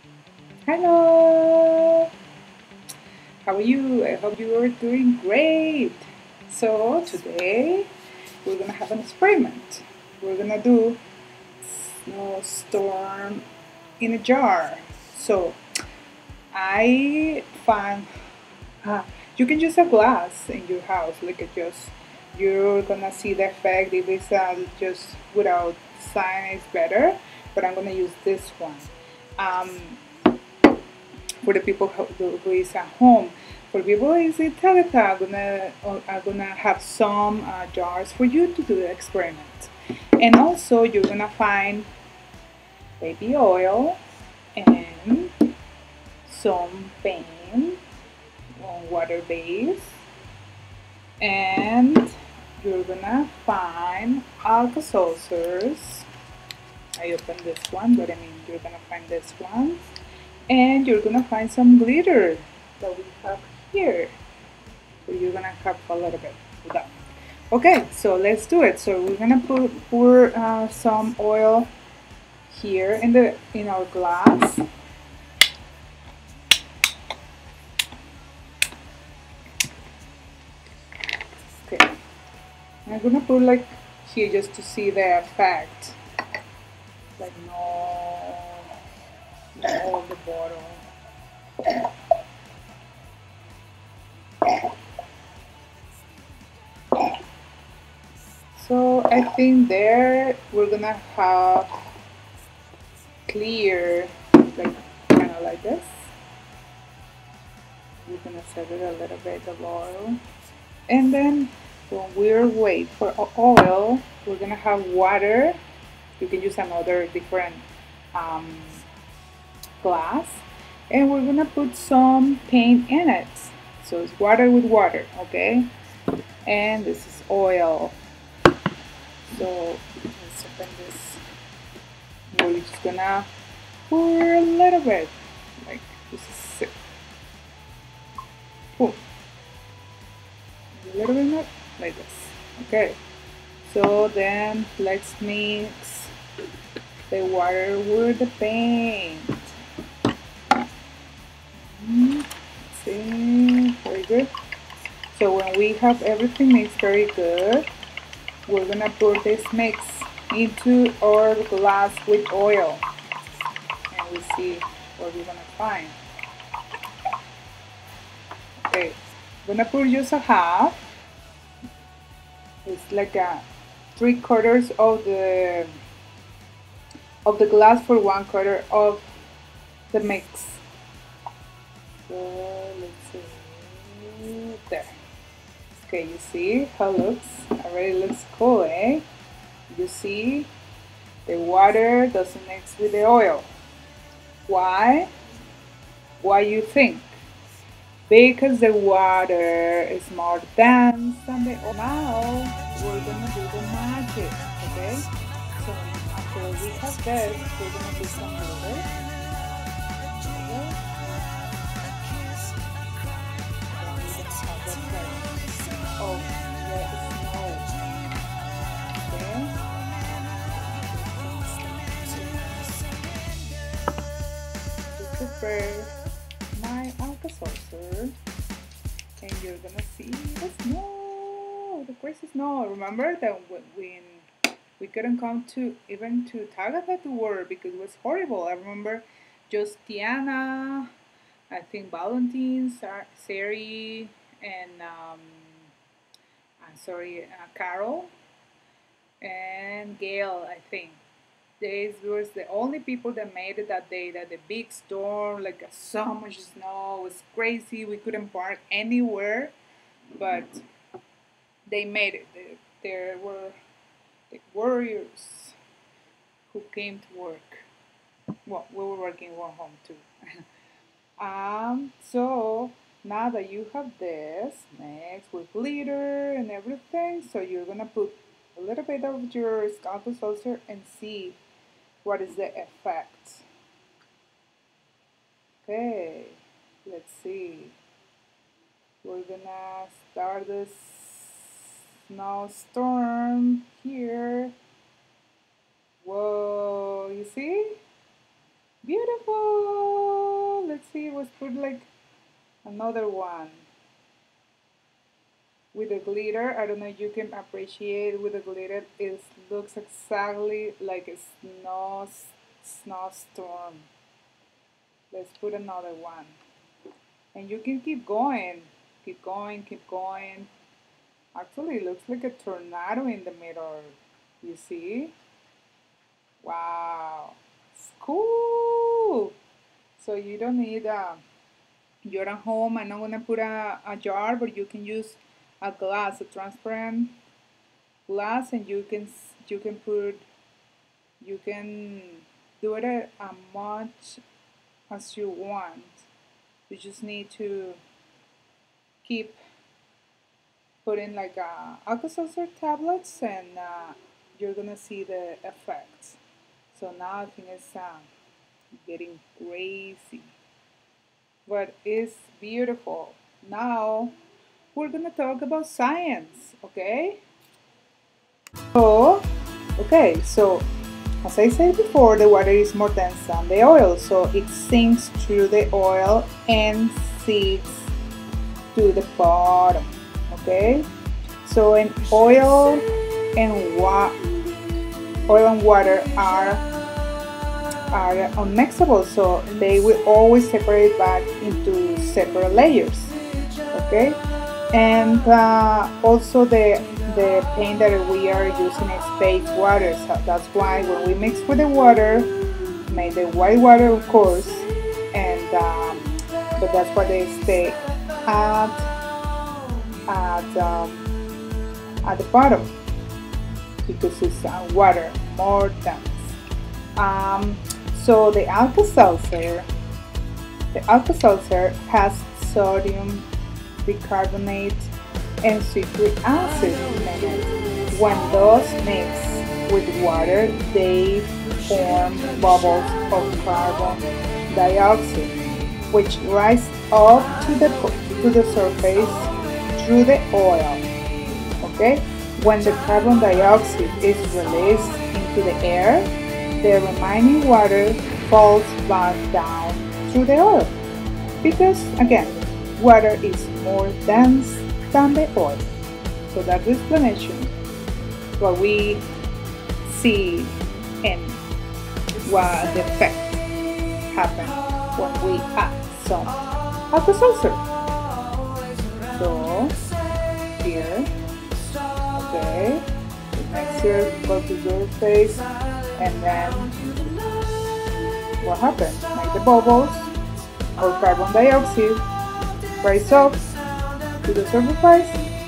Hello! How are you? I hope you are doing great. So, today we're gonna have an experiment. We're gonna do snowstorm in a jar. So, I found you can use a glass in your house, like it just you're gonna see the effect if it's just without sign it's better, but I'm gonna use this one. Um, for the people who is at home. For people who is in Tagata, I'm gonna have some jars for you to do the experiment. And also you're gonna find baby oil and some paint on water base, and you're gonna find Alka-Seltzers. I opened this one, but I mean you're gonna find this one, and you're gonna find some glitter that we have here. So you're gonna have a little bit of that. Okay, so let's do it. So we're gonna pour some oil here in our glass. Okay, I'm gonna put like here just to see the effect. Like no all the bottle. So I think there we're gonna have clear, like kind of like this. We're gonna set it a little bit of oil, and then when we're wait for oil, we're gonna have water. You can use another different um, glass, and we're gonna put some paint in it. So it's water with water, okay? And this is oil. So let's open this. We're just gonna pour a little bit, like this is it. Boom. A little bit more, like this. Okay. So then let's mix the water with the paint. See, very good. So when we have everything mixed very good, we're gonna put this mix into our glass with oil, and we see what we're gonna find. Okay, I'm gonna put just a half. It's like a 3/4 of the glass for 1/4 of the mix. So let's see there. Okay, you see how it looks? Already looks cool, eh? You see the water doesn't mix with the oil. Why? Why you think? Because the water is more dense than the oil. Now we're gonna do the magic, okay? So after we have this, we're gonna do some glitter. Oh, yeah, to prepare my Alka-Seltzer, and you're gonna see the snow, the crazy snow. Remember that when we couldn't come to even to Tagata to work because it was horrible. I remember just Tiana, I think Valentin, Sari, and I'm sorry, Carol and Gail, I think. These was the only people that made it that day. That the big storm, like so much snow, was crazy. We couldn't park anywhere, but they made it. There were the warriors who came to work. Well, we were working from home too. So now that you have this mixed with glitter and everything, so you're gonna put a little bit of your Alka Seltzer and see what is the effect. Okay, let's see. We're gonna start this snowstorm here. Whoa, you see? Beautiful! let's see, let's put like another one with the glitter. I don't know if you can appreciate with the glitter. It looks exactly like a snowstorm. Let's put another one. And you can keep going, keep going, keep going. Actually, it looks like a tornado in the middle. You see? Wow, it's cool. So you don't need you're at home. I'm not gonna put a jar, but you can use a glass, a transparent glass, and you can put, you can do it as much as you want. You just need to keep putting like Alka-Seltzer tablets, and you're gonna see the effects. So now I think it's getting crazy, but it's beautiful. Now we're gonna talk about science, okay? So as I said before, the water is more dense than the oil, so it sinks through the oil and sinks to the bottom. Okay, so in oil and water are unmixable, so they will always separate back into separate layers. Okay, and also the paint that we are using is base water, so that's why when we mix with the water, make the white water, of course, and but that's why they stay at the bottom, because it's water, more dense. So the Alka-Seltzer has sodium bicarbonate and citric acid in it. When those mix with water, they form bubbles of carbon dioxide, which rise up to the surface through the oil. Okay, when the carbon dioxide is released into the air, the remaining water falls back down through the oil, because again, water is more dense than the oil. So that's the explanation what we see and what the effect happens when we add some Alka-Seltzer. So here, okay, the mixture go to your face, and then what happens? Make the bubbles or carbon dioxide rise up to the surface,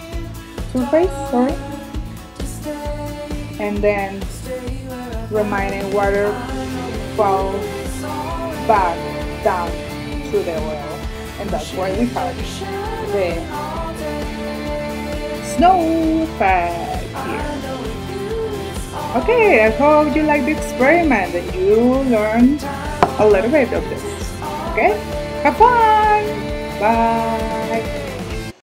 and then remaining water falls back down through the oil, and that's why we have the snow effect here. Okay, I hope you like the experiment and you learned a little bit of this. Okay, have fun! Bye!